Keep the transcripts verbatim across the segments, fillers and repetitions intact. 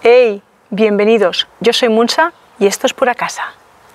Hey, bienvenidos, yo soy Munsa y esto es Pura Casa.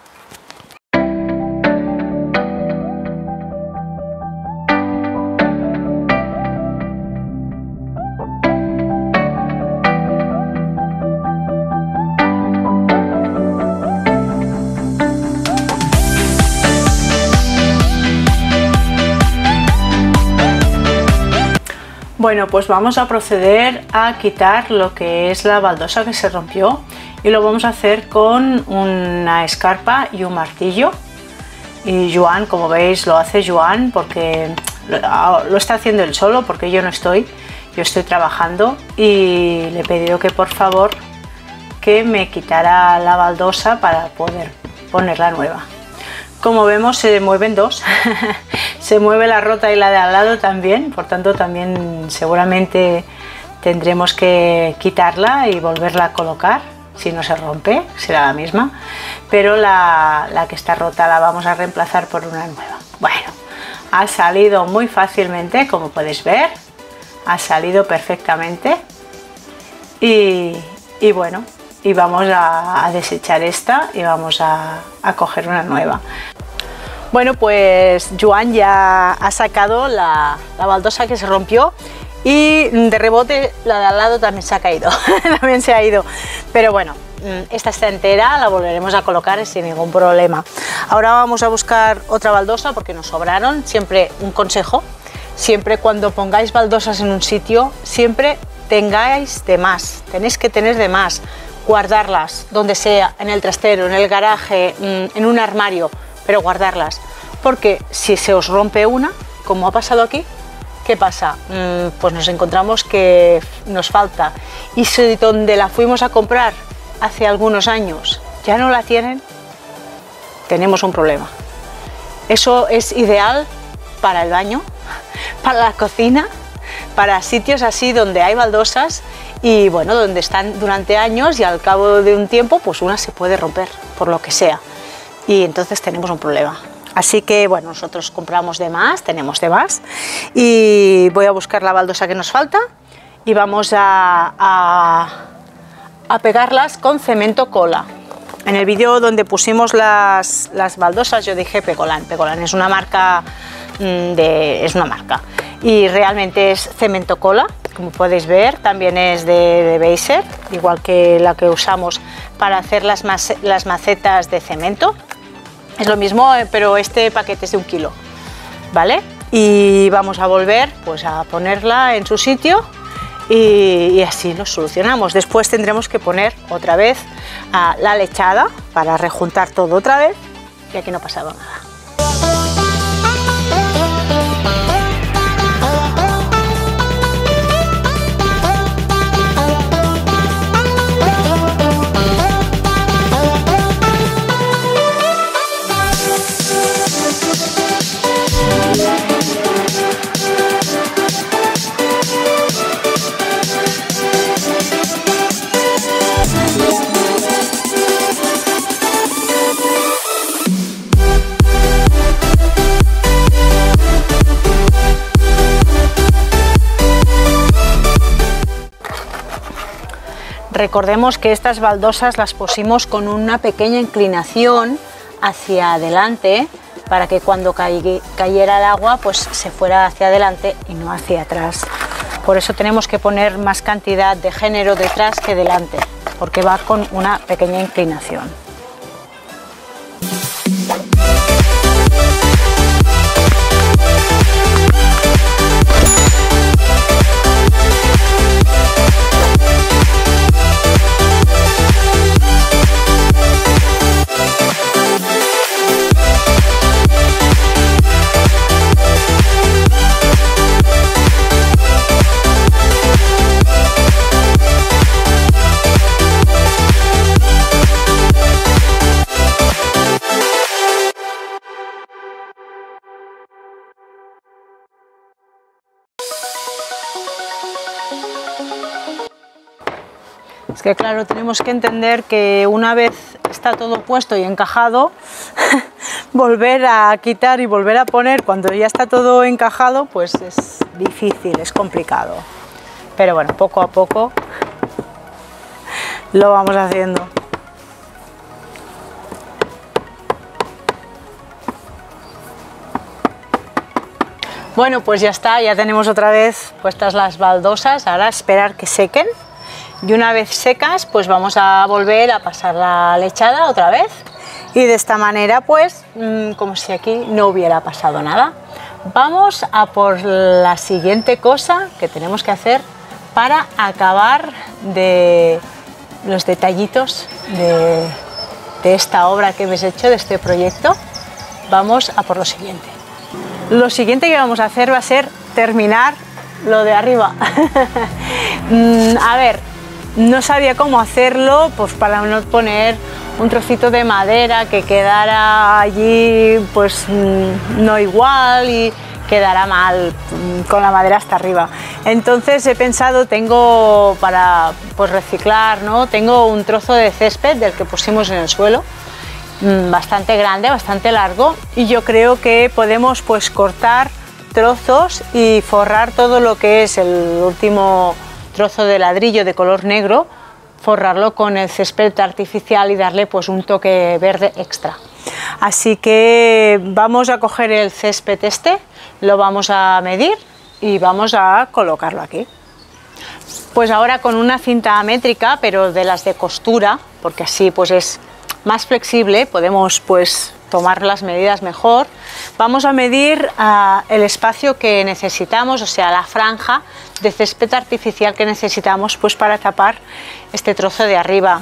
Bueno, pues vamos a proceder a quitar lo que es la baldosa que se rompió y lo vamos a hacer con una escarpa y un martillo. Y Joan, como veis, lo hace Joan porque lo, lo está haciendo él solo, porque yo no estoy, yo estoy trabajando, y le he pedido que por favor que me quitara la baldosa para poder ponerla nueva. Como vemos, se mueven dos, se mueve la rota y la de al lado también, por tanto también seguramente tendremos que quitarla y volverla a colocar. Si no se rompe, será la misma, pero la, la que está rota la vamos a reemplazar por una nueva. Bueno, ha salido muy fácilmente, como podéis ver, ha salido perfectamente y, y bueno, y vamos a, a desechar esta y vamos a, a coger una nueva. Bueno, pues Joan ya ha sacado la, la baldosa que se rompió y de rebote la de al lado también se ha caído, también se ha ido, pero bueno, esta está entera, la volveremos a colocar sin ningún problema. Ahora vamos a buscar otra baldosa porque nos sobraron. Siempre un consejo, siempre cuando pongáis baldosas en un sitio, siempre tengáis de más, tenéis que tener de más. Guardarlas donde sea, en el trastero, en el garaje, en un armario, pero guardarlas, porque si se os rompe una, como ha pasado aquí, ¿qué pasa? Pues nos encontramos que nos falta, y si donde la fuimos a comprar hace algunos años ya no la tienen, tenemos un problema. Eso es ideal para el baño, para la cocina, para sitios así donde hay baldosas y bueno, donde están durante años y al cabo de un tiempo pues una se puede romper por lo que sea y entonces tenemos un problema. Así que bueno, nosotros compramos de más, tenemos de más, y voy a buscar la baldosa que nos falta y vamos a, a, a pegarlas con cemento cola. En el vídeo donde pusimos las, las baldosas yo dije Pecolan. Pecolan es una marca de, es una marca y realmente es cemento cola, como podéis ver. También es de, de Beiser, igual que la que usamos para hacer las, las macetas de cemento. Es lo mismo, pero este paquete es de un kilo, ¿vale? Y vamos a volver pues a ponerla en su sitio y, y así lo solucionamos. Después tendremos que poner otra vez uh, la lechada para rejuntar todo otra vez y aquí no ha pasado nada. Recordemos que estas baldosas las pusimos con una pequeña inclinación hacia adelante para que cuando cayera el agua pues se fuera hacia adelante y no hacia atrás. Por eso tenemos que poner más cantidad de género detrás que delante, porque va con una pequeña inclinación. Es que claro, tenemos que entender que una vez está todo puesto y encajado, volver a quitar y volver a poner cuando ya está todo encajado, pues es difícil, es complicado. Pero bueno, poco a poco lo vamos haciendo. Bueno, pues ya está, ya tenemos otra vez puestas las baldosas, ahora esperar que sequen y una vez secas pues vamos a volver a pasar la lechada otra vez y de esta manera pues como si aquí no hubiera pasado nada. Vamos a por la siguiente cosa que tenemos que hacer para acabar de los detallitos de, de esta obra que hemos hecho, de este proyecto. Vamos a por lo siguiente. Lo siguiente que vamos a hacer va a ser terminar lo de arriba. A ver, no sabía cómo hacerlo, pues para no poner un trocito de madera que quedara allí pues no igual y quedará mal con la madera hasta arriba. Entonces he pensado, tengo para pues reciclar, ¿no? Tengo un trozo de césped del que pusimos en el suelo, bastante grande, bastante largo, y yo creo que podemos pues cortar trozos y forrar todo lo que es el último trozo de ladrillo de color negro, forrarlo con el césped artificial y darle pues un toque verde extra. Así que vamos a coger el césped este, lo vamos a medir y vamos a colocarlo aquí. Pues ahora con una cinta métrica, pero de las de costura, porque así pues es más flexible, podemos pues tomar las medidas mejor. Vamos a medir uh, el espacio que necesitamos, o sea, la franja de césped artificial que necesitamos pues para tapar este trozo de arriba.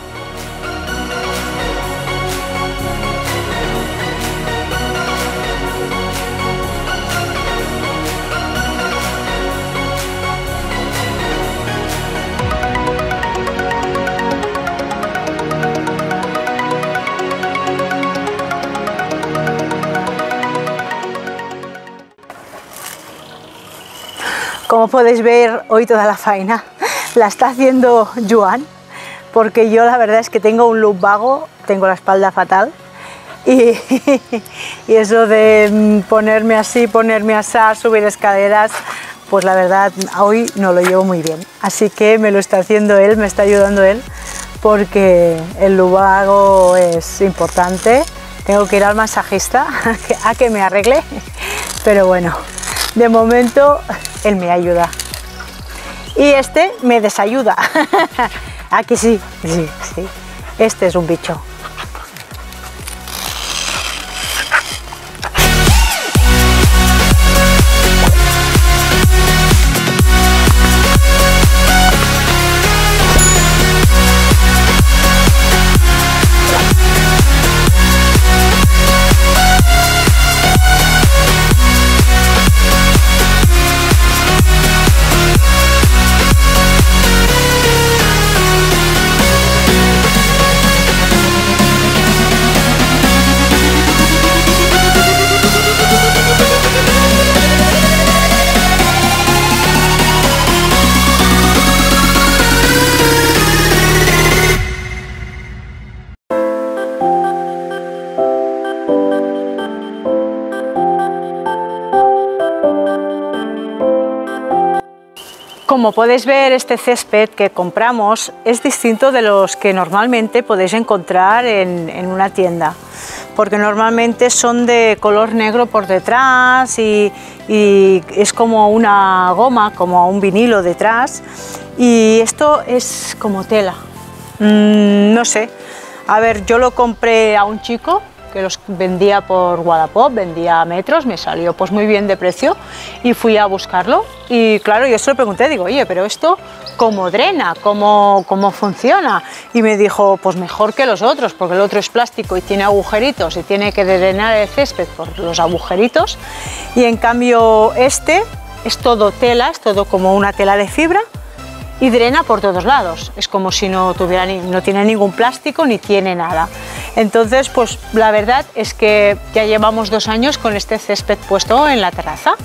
Como podéis ver, hoy toda la faena la está haciendo Joan, porque yo la verdad es que tengo un look vago, tengo la espalda fatal y, y eso de ponerme así, ponerme así, subir escaleras, pues la verdad hoy no lo llevo muy bien. Así que me lo está haciendo él, me está ayudando él, porque el look vago es importante. Tengo que ir al masajista a que, a que me arregle, pero bueno, de momento él me ayuda y este me desayuda. Aquí sí, sí, sí, este es un bicho. Como podéis ver, este césped que compramos es distinto de los que normalmente podéis encontrar en, en una tienda, porque normalmente son de color negro por detrás y, y es como una goma, como un vinilo detrás, y esto es como tela. Mm, no sé, a ver, yo lo compré a un chico que los vendía por Wallapop, vendía a metros, me salió pues muy bien de precio y fui a buscarlo y claro, yo se lo pregunté, digo, oye, pero esto ¿cómo drena? ¿Cómo, cómo funciona? Y me dijo, pues mejor que los otros, porque el otro es plástico y tiene agujeritos y tiene que drenar el césped por los agujeritos, y en cambio este es todo tela, es todo como una tela de fibra y drena por todos lados, es como si no tuviera ni, no tiene ningún plástico ni tiene nada. Entonces pues la verdad es que ya llevamos dos años con este césped puesto en la terraza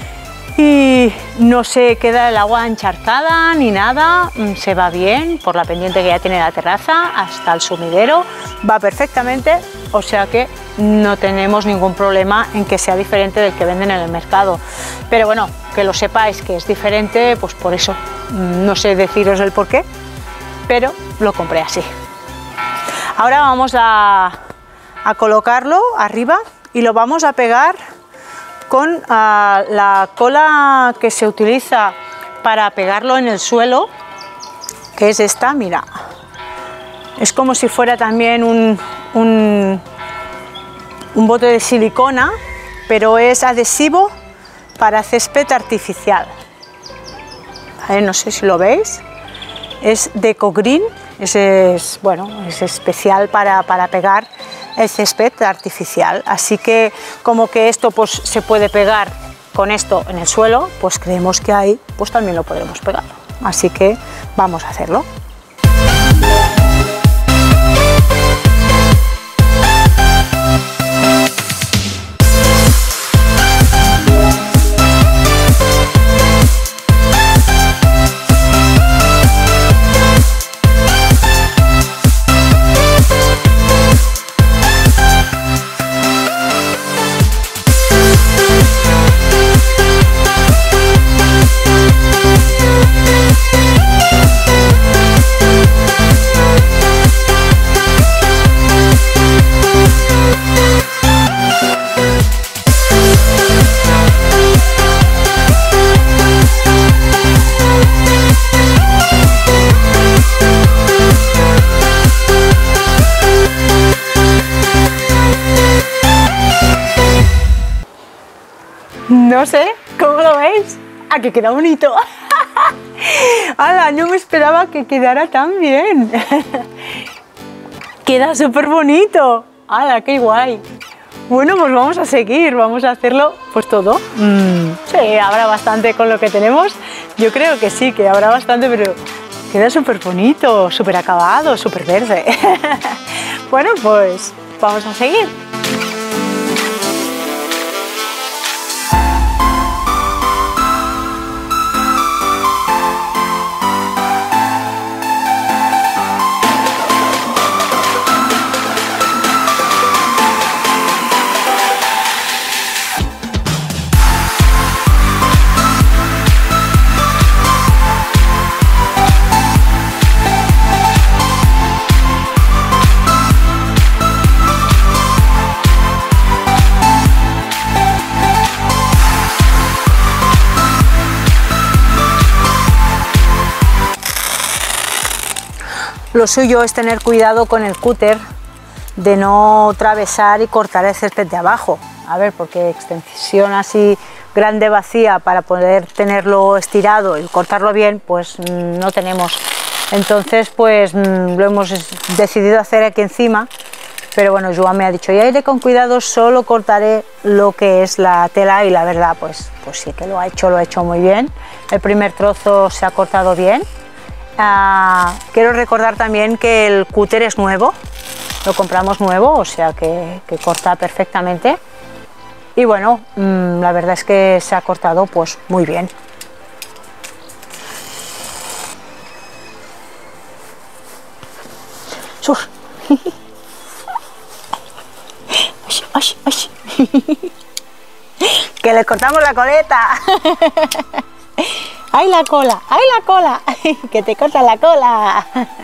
y no se queda el agua encharcada ni nada, se va bien por la pendiente que ya tiene la terraza hasta el sumidero, va perfectamente, o sea que no tenemos ningún problema en que sea diferente del que venden en el mercado. Pero bueno, que lo sepáis que es diferente, pues por eso no sé deciros el por qué, pero lo compré así. Ahora vamos a, a colocarlo arriba y lo vamos a pegar con uh, la cola que se utiliza para pegarlo en el suelo, que es esta, mira. Es como si fuera también un, un, un bote de silicona, pero es adhesivo para césped artificial. Vale, no sé si lo veis. Es Decogreen, es, es, bueno, es especial para, para pegar el césped artificial. Así que como que esto pues, se puede pegar con esto en el suelo, pues creemos que ahí pues, también lo podremos pegar. Así que vamos a hacerlo. No sé, ¿cómo lo veis? ¡Ah, que queda bonito! ¡Hala! No me esperaba que quedara tan bien. Queda súper bonito. ¡Hala, qué guay! Bueno, pues vamos a seguir, vamos a hacerlo pues todo. Mm, sí, habrá bastante con lo que tenemos. Yo creo que sí, que habrá bastante, pero queda súper bonito, súper acabado, súper verde. Bueno, pues vamos a seguir. Lo suyo es tener cuidado con el cúter de no atravesar y cortar el césped de abajo. A ver, porque extensión así grande vacía para poder tenerlo estirado y cortarlo bien, pues no tenemos. Entonces, pues lo hemos decidido hacer aquí encima. Pero bueno, Joan me ha dicho, ya iré con cuidado, solo cortaré lo que es la tela, y la verdad, pues, pues sí que lo ha hecho, lo ha hecho muy bien. El primer trozo se ha cortado bien. Uh, quiero recordar también que el cúter es nuevo, lo compramos nuevo, o sea que, que corta perfectamente. Y bueno, mmm, la verdad es que se ha cortado pues muy bien. ¡Sus! ¡Ay, ay, ay! ¡Que le cortamos la coleta! ¡Ay, la cola! ¡Ay, la cola! ¡Que te corta la cola!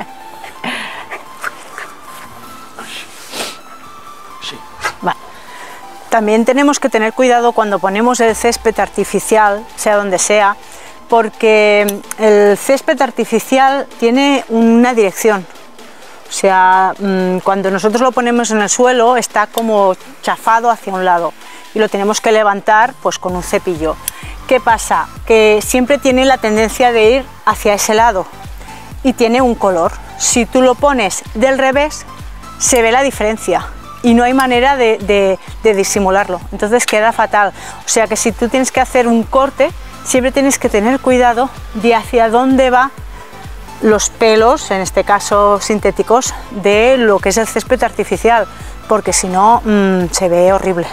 Sí. Vale. También tenemos que tener cuidado cuando ponemos el césped artificial, sea donde sea, porque el césped artificial tiene una dirección. O sea, cuando nosotros lo ponemos en el suelo está como chafado hacia un lado y lo tenemos que levantar pues con un cepillo. ¿Qué pasa? Que siempre tiene la tendencia de ir hacia ese lado y tiene un color. Si tú lo pones del revés, se ve la diferencia y no hay manera de, de, de disimularlo. Entonces queda fatal. O sea que si tú tienes que hacer un corte, siempre tienes que tener cuidado de hacia dónde va los pelos, en este caso sintéticos, de lo que es el césped artificial, porque si no, mmm, se ve horrible.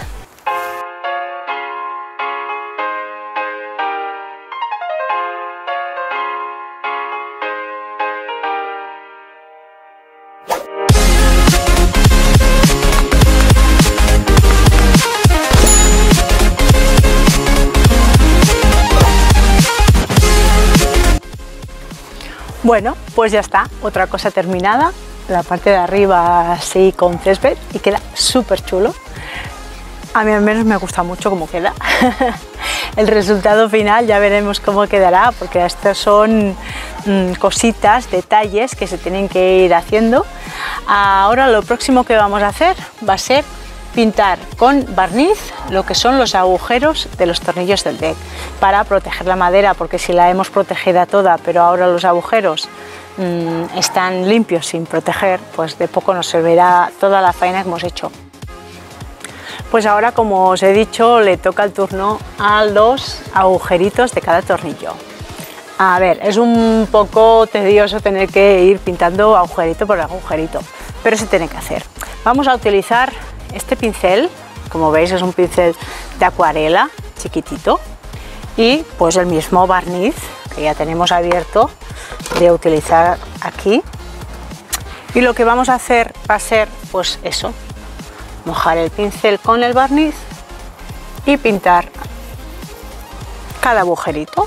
Bueno, pues ya está, otra cosa terminada, la parte de arriba así con césped y queda súper chulo. A mí al menos me gusta mucho cómo queda. El resultado final ya veremos cómo quedará, porque estas son mmm, cositas, detalles que se tienen que ir haciendo. Ahora lo próximo que vamos a hacer va a ser pintar con barniz lo que son los agujeros de los tornillos del deck para proteger la madera, porque si la hemos protegida toda pero ahora los agujeros mmm, están limpios sin proteger, pues de poco nos servirá toda la faena que hemos hecho. Pues ahora, como os he dicho, le toca el turno a los agujeritos de cada tornillo. A ver, es un poco tedioso tener que ir pintando agujerito por agujerito, pero se tiene que hacer. Vamos a utilizar este pincel, como veis es un pincel de acuarela chiquitito, y pues el mismo barniz que ya tenemos abierto de utilizar aquí, y lo que vamos a hacer va a ser pues eso, mojar el pincel con el barniz y pintar cada agujerito.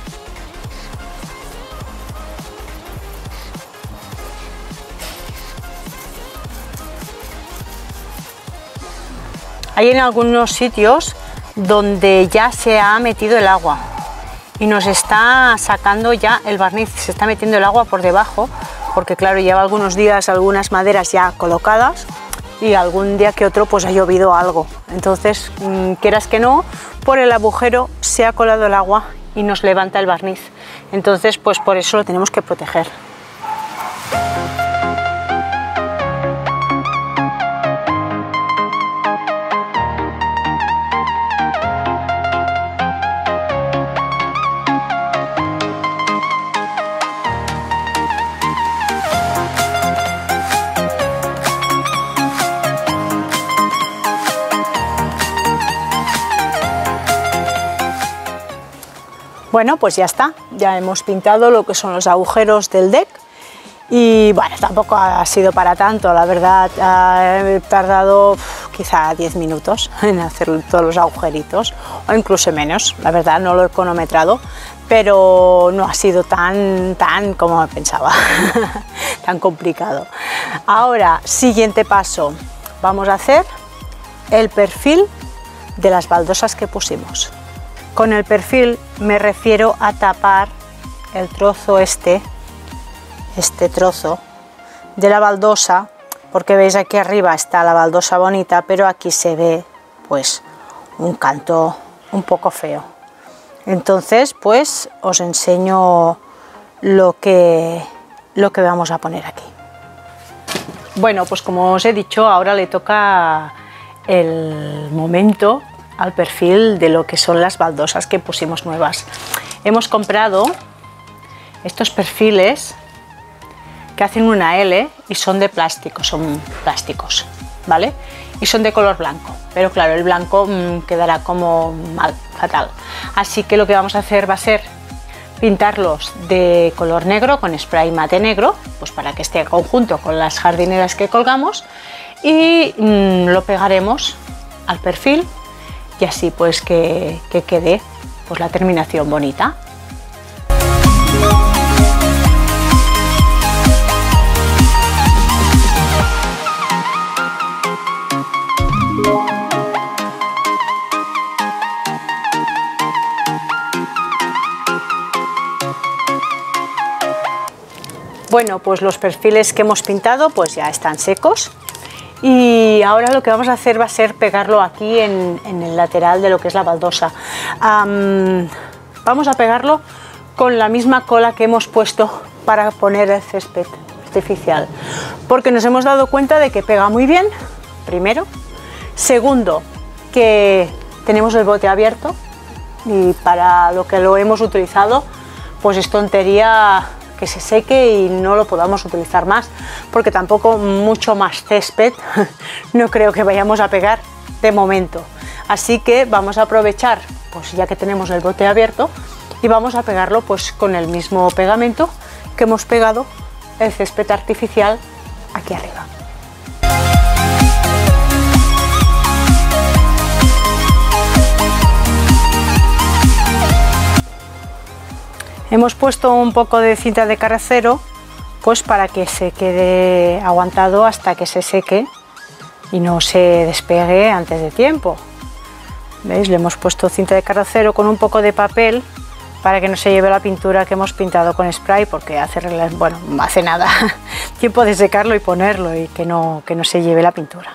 Hay en algunos sitios donde ya se ha metido el agua y nos está sacando ya el barniz, se está metiendo el agua por debajo, porque claro, lleva algunos días algunas maderas ya colocadas y algún día que otro pues ha llovido algo. Entonces, mmm, quieras que no, por el agujero se ha colado el agua y nos levanta el barniz. Entonces, pues por eso lo tenemos que proteger. Bueno, pues ya está, ya hemos pintado lo que son los agujeros del deck y bueno, tampoco ha sido para tanto, la verdad, he tardado quizá diez minutos en hacer todos los agujeritos o incluso menos, la verdad no lo he cronometrado, pero no ha sido tan, tan como pensaba, tan complicado. Ahora, siguiente paso, vamos a hacer el perfil de las baldosas que pusimos. Con el perfil me refiero a tapar el trozo este, este trozo de la baldosa, porque veis aquí arriba está la baldosa bonita, pero aquí se ve pues un canto un poco feo. Entonces pues os enseño lo que, lo que vamos a poner aquí. Bueno, pues como os he dicho, ahora le toca el momento al perfil de lo que son las baldosas que pusimos nuevas. Hemos comprado estos perfiles que hacen una L y son de plástico, son plásticos, ¿vale? Y son de color blanco, pero claro, el blanco mmm, quedará como mal, fatal. Así que lo que vamos a hacer va a ser pintarlos de color negro con spray mate negro, pues para que esté conjunto con las jardineras que colgamos, y mmm, lo pegaremos al perfil y así pues que, que quede pues la terminación bonita. Bueno, pues los perfiles que hemos pintado pues ya están secos. Y ahora lo que vamos a hacer va a ser pegarlo aquí en, en el lateral de lo que es la baldosa. Um, vamos a pegarlo con la misma cola que hemos puesto para poner el césped artificial, porque nos hemos dado cuenta de que pega muy bien, primero. Segundo, que tenemos el bote abierto y para lo que lo hemos utilizado, pues es tontería que se seque y no lo podamos utilizar más, porque tampoco mucho más césped no creo que vayamos a pegar de momento. Así que vamos a aprovechar, pues ya que tenemos el bote abierto, y vamos a pegarlo pues con el mismo pegamento que hemos pegado el césped artificial aquí arriba. Hemos puesto un poco de cinta de carrocero pues para que se quede aguantado hasta que se seque y no se despegue antes de tiempo. ¿Veis? Le hemos puesto cinta de carrocero con un poco de papel para que no se lleve la pintura que hemos pintado con spray, porque hace, bueno, hace nada, tiempo de secarlo y ponerlo y que no, que no se lleve la pintura.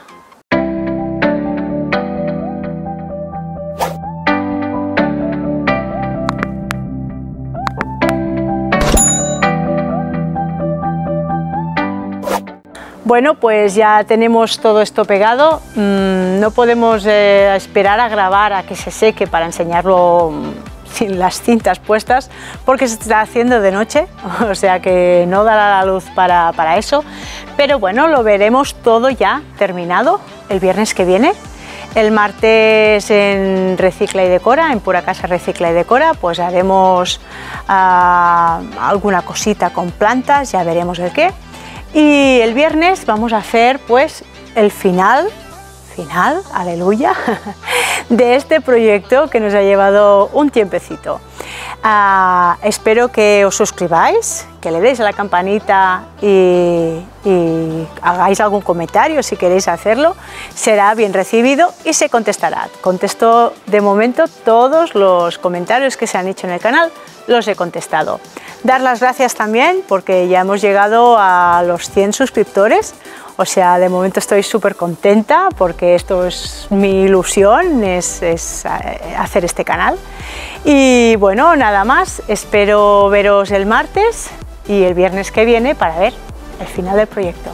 Bueno, pues ya tenemos todo esto pegado. Mm, no podemos eh, esperar a grabar a que se seque para enseñarlo sin las cintas puestas, porque se está haciendo de noche, o sea que no dará la luz para, para eso. Pero bueno, lo veremos todo ya terminado el viernes que viene. El martes en Recicla y Decora, en Pura Casa Recicla y Decora, pues haremos uh, alguna cosita con plantas, ya veremos el qué. Y el viernes vamos a hacer pues el final, final, aleluya, de este proyecto que nos ha llevado un tiempecito. Uh, espero que os suscribáis, que le deis a la campanita y, y hagáis algún comentario si queréis hacerlo. Será bien recibido y se contestará. Contesto de momento todos los comentarios que se han hecho en el canal, los he contestado. Dar las gracias también porque ya hemos llegado a los cien suscriptores. O sea, de momento estoy súper contenta porque esto es mi ilusión, es, es hacer este canal. Y bueno, nada más, espero veros el martes y el viernes que viene para ver el final del proyecto.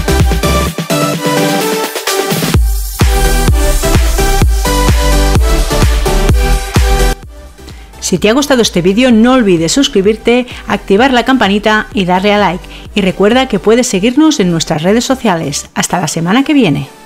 Si te ha gustado este vídeo, no olvides suscribirte, activar la campanita y darle a like. Y recuerda que puedes seguirnos en nuestras redes sociales. Hasta la semana que viene.